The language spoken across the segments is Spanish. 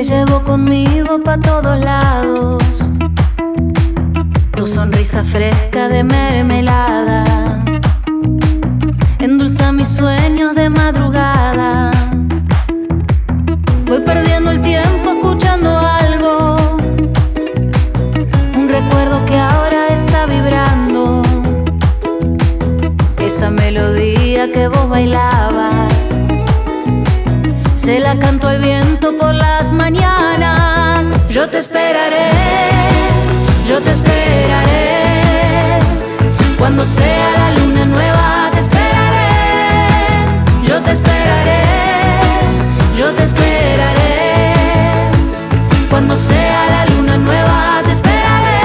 llevo conmigo pa' todos lados. Tu sonrisa fresca de mermelada endulza mis sueños de madrugada. Voy perdiendo el tiempo escuchando algo, un recuerdo que ahora está vibrando. Esa melodía que vos bailabas, se la canto al viento por las mañanas. Yo te esperaré, yo te esperaré. Cuando sea la luna nueva te esperaré. Yo te esperaré, yo te esperaré. Cuando sea la luna nueva te esperaré.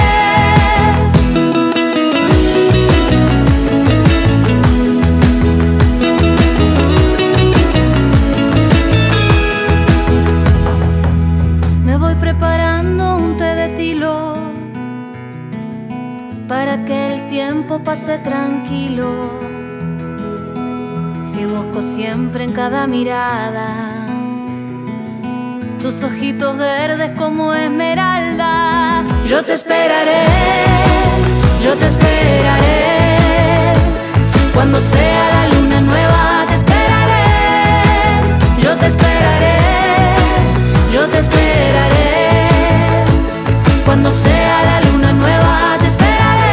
Preparando un té de tilo para que el tiempo pase tranquilo. Si busco siempre en cada mirada tus ojitos verdes como esmeraldas. Yo te esperaré, yo te esperaré. Cuando sea la luna nueva te esperaré. Yo te esperaré, yo te esperaré. Cuando sea la luna nueva te esperaré.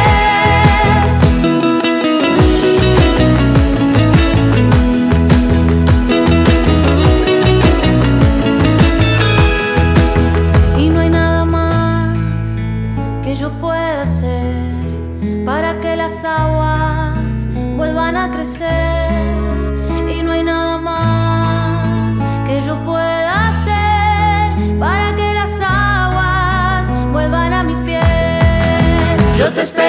Y no hay nada más que yo pueda hacer para que las aguas vuelvan a crecer. Y no hay nada más que yo pueda hacer para que las aguas vuelvan a mis pies. Yo te espero.